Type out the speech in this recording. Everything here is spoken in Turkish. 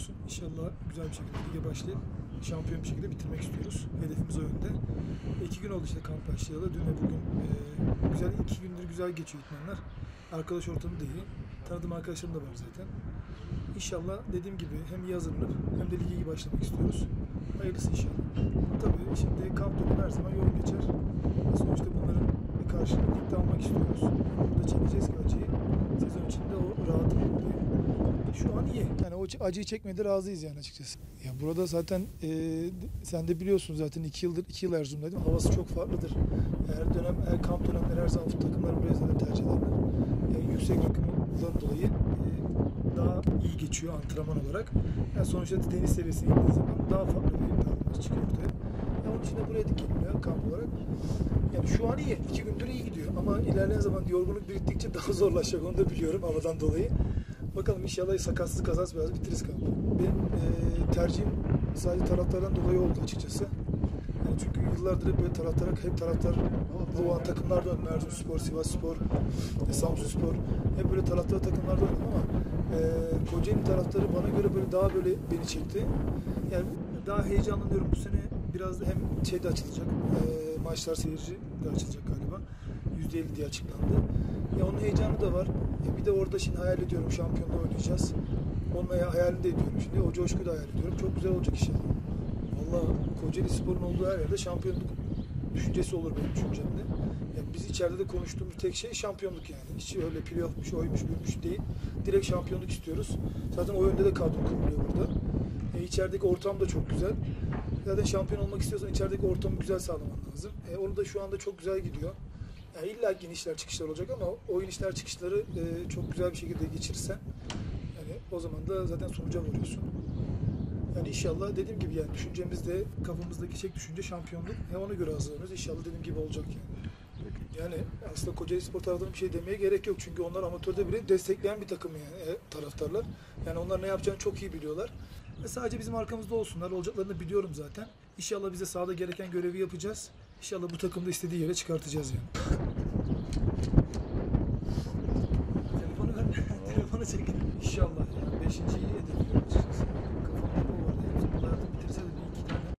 olsun. İnşallah güzel bir şekilde lige başlayıp şampiyon bir şekilde bitirmek istiyoruz. Hedefimiz o yönde. 2 gün oldu işte kamp başlayalı. Dün ve bugün güzel 2 gündür güzel geçiyor idmanlar. Arkadaş ortamı da iyi. Tanıdığım arkadaşlarım da var zaten. İnşallah dediğim gibi hem iyi hazırlanıp hem de lige iyi başlamak istiyoruz. Hayırlısı inşallah. Tabii şimdi kamp dönemi her zaman yoğun geçer. Sonuçta bunların bir karşılığını ligde almak istiyoruz. Burada çekeceğiz ki acıyı. Sezon içinde o rahatlık oluyor. Şu an iyi. Yani o acıyı çekmeye de razıyız yani açıkçası. Ya burada zaten sen de biliyorsun zaten 2 yıl Erzurum'daydım. Havası çok farklıdır. Kamp dönemleri her zaman takımlar buraya zaten tercih ederler. Yüksek rakımdan dolayı daha iyi geçiyor antrenman olarak. Yani sonuçta deniz seviyesine gittiği zaman daha farklı bir performans çıkıyor ortaya. Yani onun için de buraya dikilmiyor kamp olarak. Yani şu an iyi. 2 gündür iyi gidiyor. Ama ilerleyen zaman yorgunluk biriktikçe daha zorlaşacak. Onu da biliyorum havadan dolayı. Bakalım inşallah sakatsız kazasız biraz bitiririz kampı. Benim tercihim sadece taraftardan dolayı oldu açıkçası. Yani çünkü yıllardır böyle hep taraftar olan takımlarda oynadım. Erzurumspor, Sivasspor, Samsunspor. Hep böyle taraftar takımlarda oynadım ama Kocaeli taraftarı bana göre daha böyle beni çekti. Yani daha heyecanlanıyorum bu sene. Biraz da hem şeyde açılacak. Maçlar seyirci de açılacak galiba. %50 diye açıklandı. Ya onun heyecanı da var. Bir de orada şimdi hayal ediyorum şampiyonluğu oynayacağız. Onun hayalini de ediyorum şimdi. O coşkuyu da hayal ediyorum. Çok güzel olacak inşallah. Valla Kocaeli Spor'un olduğu her yerde şampiyonluk düşüncesi olur benim düşüncemde. Yani biz içeride de konuştuğumuz tek şey şampiyonluk yani. Hiç öyle playoff'muş, oymuş, buymuş değil. Direkt şampiyonluk istiyoruz. Zaten o yönde de kadro kuruluyor burada. İçerideki ortam da çok güzel. Zaten şampiyon olmak istiyorsan içerideki ortamı güzel sağlaman lazım. Onu da şu anda çok güzel gidiyor. Yani illa ki inişler çıkışlar olacak ama o inişler çıkışları çok güzel bir şekilde geçirirsen yani o zaman da zaten sonuca varıyorsun. Yani inşallah dediğim gibi yani düşüncemizde kafamızdaki tek düşünce şampiyonluk. Ona göre hazırlanıyoruz. İnşallah dediğim gibi olacak yani. Yani aslında Kocaeli Spor taraftarına bir şey demeye gerek yok. Çünkü onlar amatörde bile destekleyen bir takım yani taraftarlar. Yani onlar ne yapacağını çok iyi biliyorlar. Sadece bizim arkamızda olsunlar. Olacaklarını biliyorum zaten. İnşallah bize sahada gereken görevi yapacağız. İnşallah bu takımda istediği yere çıkartacağız yani. Telefonu ver. Telefonu çekin. İnşallah yani. 5.'yi hedefliyorum açıkçası. Kafamda bu vardı. Hepsi bu hayatı bitirse de